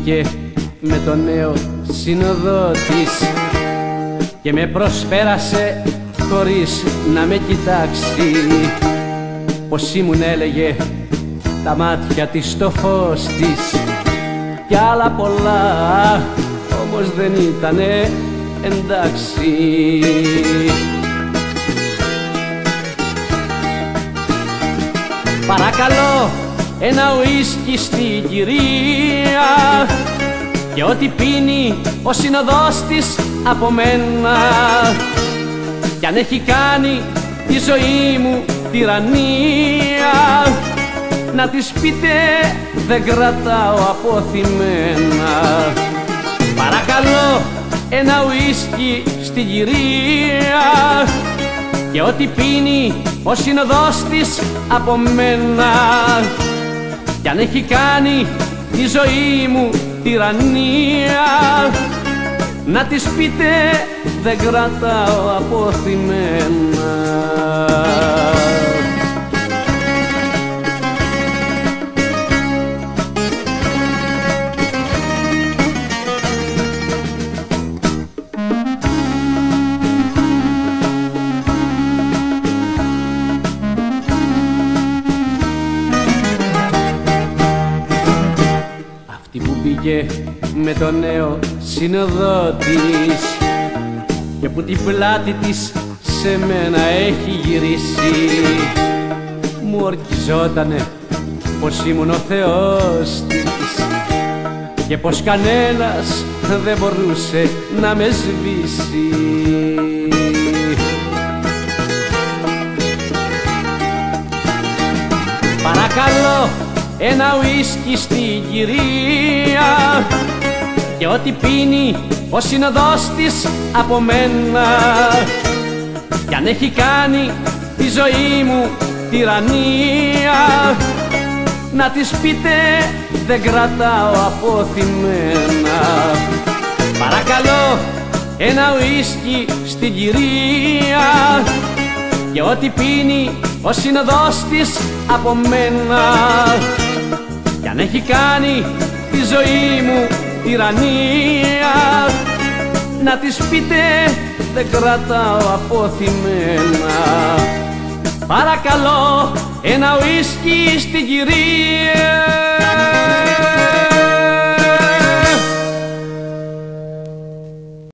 μπήκε με το νέο σύνοδο της και με προσπέρασε χωρίς να με κοιτάξει. Πως ήμουν, έλεγε, τα μάτια της στο φως της κι άλλα πολλά, όμως δεν ήτανε εντάξει. Παρακαλώ ένα ουίσκι στην κυρία και ό,τι πίνει ο σύνοδός της από μένα, κι αν έχει κάνει τη ζωή μου τυραννία, να της πείτε δεν κρατάω αποθυμένα. Παρακαλώ ένα ουίσκι στην κυρία και ό,τι πίνει ο σύνοδός της από μένα, κι αν έχει κάνει τη ζωή μου τυραννία, να της πείτε δεν κρατάω αποθυμένα. Αυτή που μπήκε με το νέο σύνοδο της και που την πλάτη της σε μένα έχει γυρίσει, μου ορκιζότανε πως ήμουν ο Θεός της και πως κανένας δεν μπορούσε να με σβήσει. Παρακαλώ ένα ουίσκι στην κυρία και ό,τι πίνει ο σύνοδός της από μένα, κι αν έχει κάνει τη ζωή μου τυραννία, να της πείτε δεν κρατάω αποθυμένα. Παρακαλώ ένα ουίσκι στην κυρία και ό,τι πίνει ο σύνοδός της από μένα, κι αν έχει κάνει τη ζωή μου τυραννία, να της πείτε δεν κρατάω αποθυμένα. Παρακαλώ ένα ουίσκι στην κυρία.